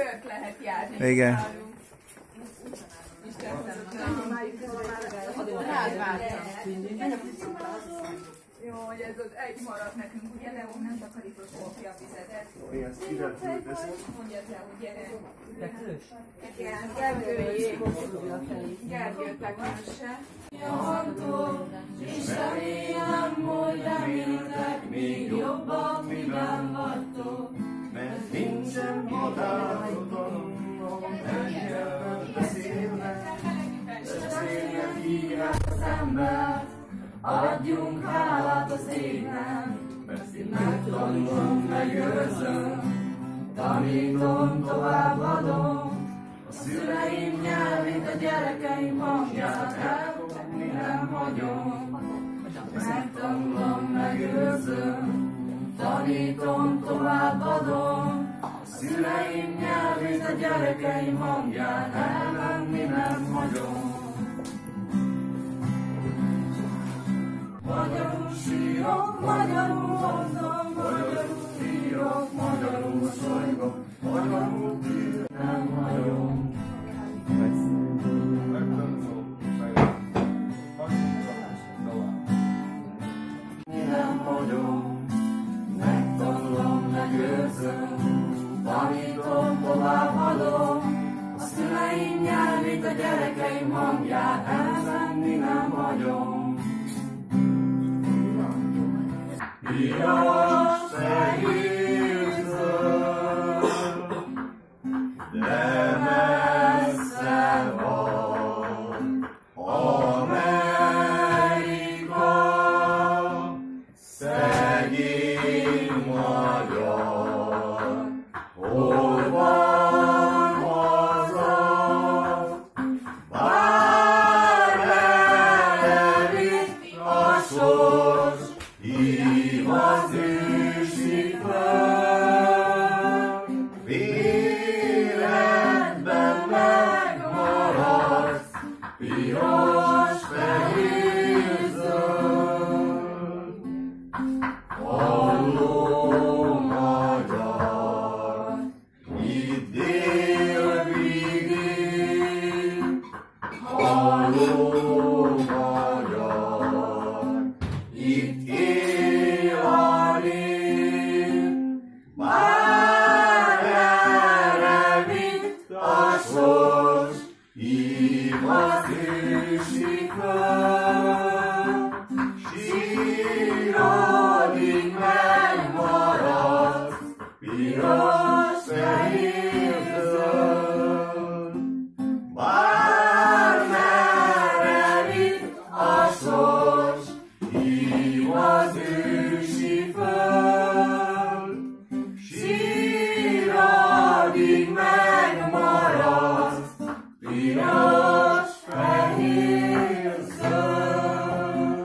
kört lehet járni. Igen. Jó, hogy ez az egy maradt nekünk, ugye Leó nem takarított kopja vizedet. Igen, szíved teszem. Mondjad le, hogy gyere. Igen, Gergő tekmesse. Jantó, és remélem, hogy reméltek, még jobbak, miben vagytok. Mert nincsen határozatom, egyelben beszélnek hívják az embert, adjunk hálát az égnek, mert én megtanulom, megőrzöm, tanítom, továbbadom, a szüleim nyelvét, a gyerekeim hangját, elfogni nem hagyom. Megtanulom, megőrzöm, tanítom, továbbadom, a szüleim nyelvét, a gyerekeim hangját, elvenni nem hagyom. Magyarul sírok, magyarul mondom, magyarul írok, magyarul szolygok, magyarul tír nem hagyom. Nem hagyom, megtanulom, megőrzöm, tanítom, továbbadom, a szüleim nyelvét, a gyerekeim hangját, elvenni nem hagyom. Piros fehér zöld, de messze van Amerika, szegény magyar, hol van haza, bár elvitt a sors, hív az ősi föld, véredben megmaradsz, piros, fehér, zöld. Halló magyar, itt délvidék, halló magyar, itt él a nép, már erre vitt a sors, hív az ősi föld, sírodig megmaradt, piros, fehér, zöld. Bármerre vitt a sors, hív az ősi föld, sírodig megmaradt, piros, fehér, zöld.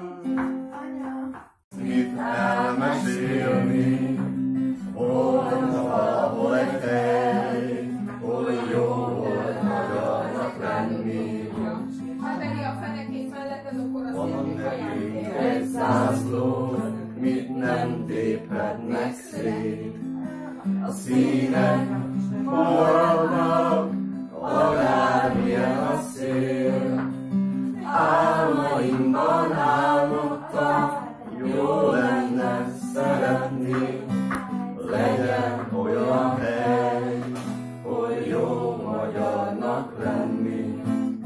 Mit elmesélni, hol valahol egy hely, hol jó volt magyarnak lenni. Ha veri a fenekét melletted, akkor azt Van mondjuk, nekünk egy zászló, mit nem téphetnek szét. A színek maradnak, akármilyen a szél. Álmaimban álmodtam, jó lenne szeretni, legyen olyan hely, hol jó magyarnak lenni.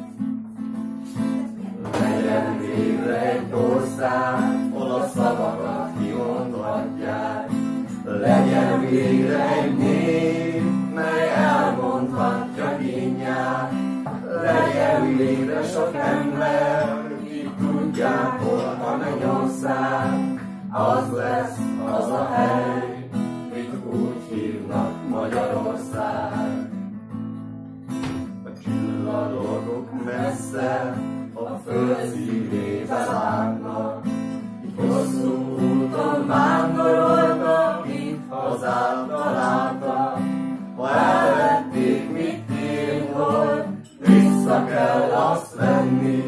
Legyen végre egy ország, hol a szavakat kimondhatják. Legyen végre egy nép, mely elmondhatja kínját. Legyen végre sok ember, ki tudják, hol a mennyország. Az lesz az a hely, mit úgy hívnak Magyarország. A csillagok messze, a föld szívébe látnak. Hosszú úton vándoroltak, itt hazát találtak. Ha elvették, mit élt, hogy vissza kell azt venni.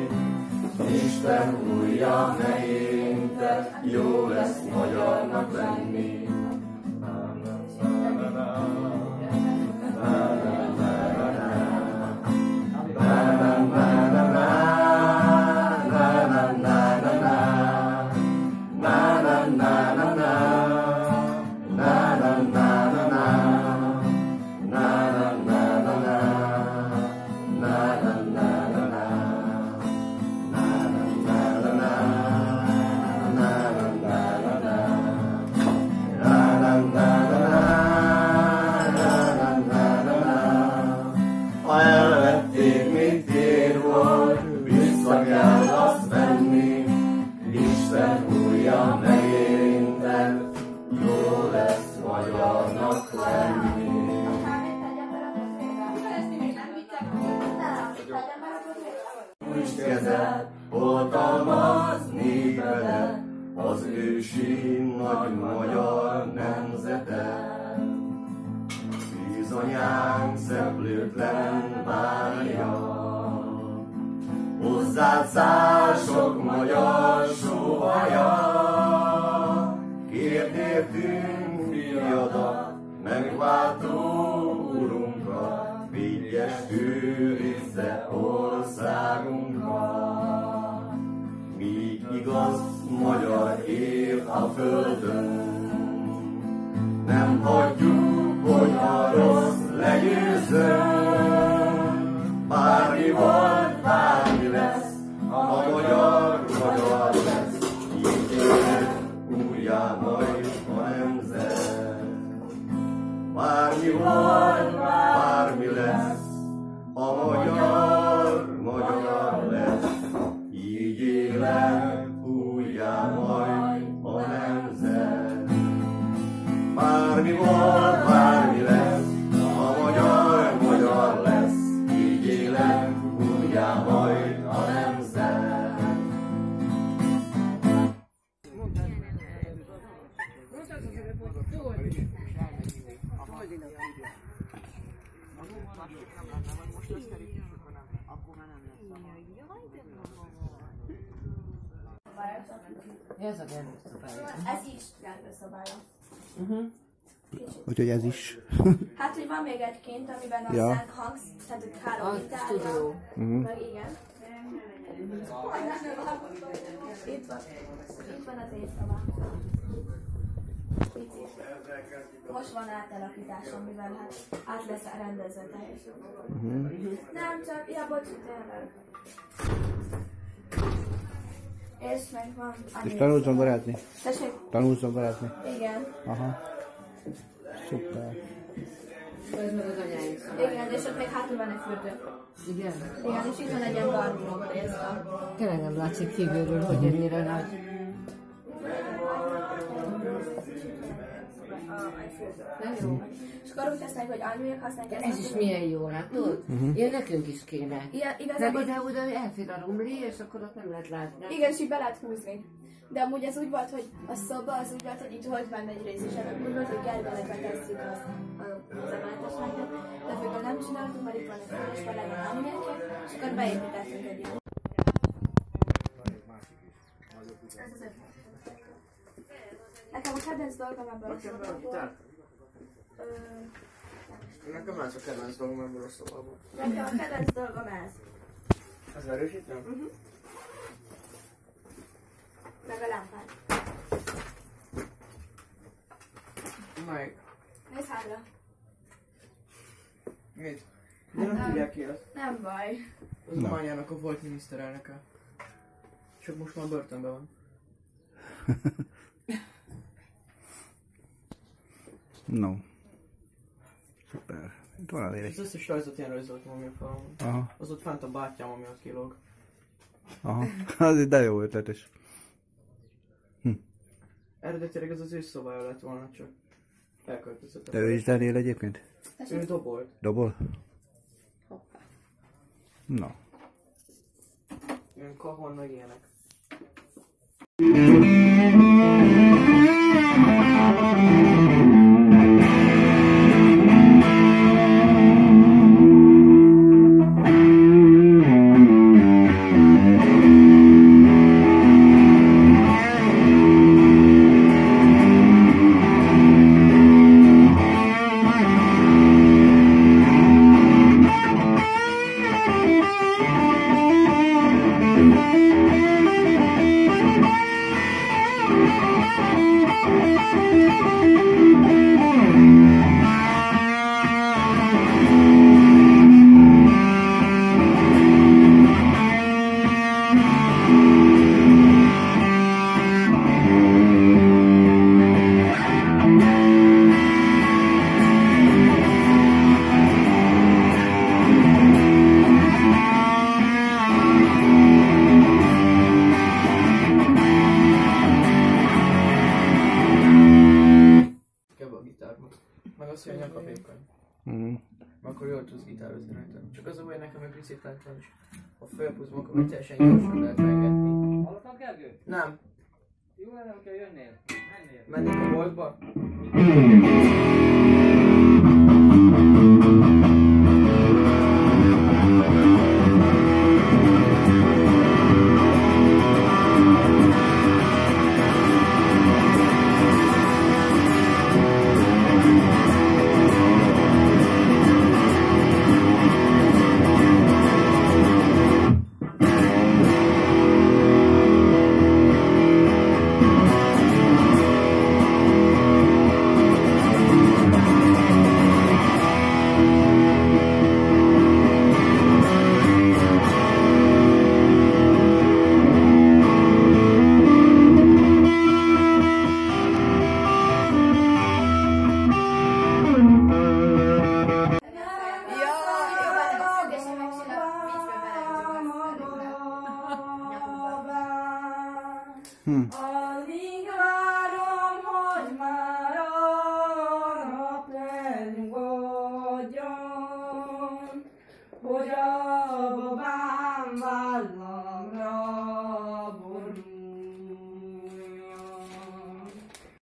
kezed, oltalmaz népedet, az ősi nagy magyar nemzetet. Szűzanyánk szeplőtlen várja, hozzád száll sok magyar sóhaja. Kérdértünk fiadat, megváltó urunkat, védjes őrizze országunkat. Míg igaz magyar él a földön, nem hagyjuk, hogy a rossz legyőzzön. Bármi volt, bármi lesz, a magyar magyar lesz, így él újjá majd a nemzet. Bármi volt, bármi lesz, a magyar magyar lesz, így él újjá majd a nemzet. Bármi volt, bármi lesz, a magyar magyar lesz, így él újjá majd a nemzet. Ez a gerőszobája. Ez is gerőszobája. Úgyhogy ez is. Hát, hogy van még egy kint, amiben a Ja. szent hangsz, tehát hogy három A gitárja. stúdió. Meg igen. Itt van az én szobám. Itt is. Most van átalakításom, mivel hát át lesz rendezve teljesen. Nem csak, ja, bocs, tényleg. És meg van... És tanulsz zongorázni? Tessék? Tanulsz zongorázni? Igen. Aha. Szuper. Ez meg az anyáink szobája. Igen, és ott még hátul van egy fürdő. Igen. Igen, és itt van egy ilyen gardrób részta. Tényleg nem látszik kívülről, hogy ennyire nagy. Nem jó. És akkor úgy használjuk, hogy anyuék használják Ez is milyen jó, látod? Ilyen nekünk is kéne. Igen, Meg igazából... oda elfér a rumli, és akkor ott nem lehet látni. Igen, és így be lehet húzni. De amúgy ez úgy volt, hogy a szoba az úgy volt, hogy itt volt benne egy rész, és ennek úgy volt, hogy gerbelegbe tesszük az emelteseket. De végül nem csináltunk, mert itt van egy föl, és van legyen anyuéket, és akkor beépítettünk egy ilyen. Ez az ötlet. Nekem a kedvenc dolgom ebből a szobából. Nekem más a kedvenc dolgom ebből a szobából. Nekem a kedvenc dolgom ez. Ez erősítem? Meg a lámpád. Meg. Nézz hátra. Mit? De nem tudják ki azt. Nem baj. Az a Mányának a volt miniszterelnöke. Csak most már börtönben van. No. Szuper. Itt van azért Az egy... összes rajzot ilyen rajzoltam, ami a falon. Aha. Az ott fent a bátyám, ami ott kilóg. Aha. Az de jó ötletes. Eredetileg ez az ő szobája lett volna, csak elköltözött. De ő is zenél egyébként? Ő dobolt. Dobol? Na. Ilyen kahon meg ilyenek. akkor jól tudsz gitározni rajta. Csak az a baj, nekem meg recitált is. A fölpuszom, akkor meg teljesen gyorsan lehet rengetni. Hallottad, Gergő? Nem, Jó lenne, hogyha jönnél. Mennél. mennék a boltba. Alig várom, hogy már a nap lenyugodjon, hogy a babám vállamra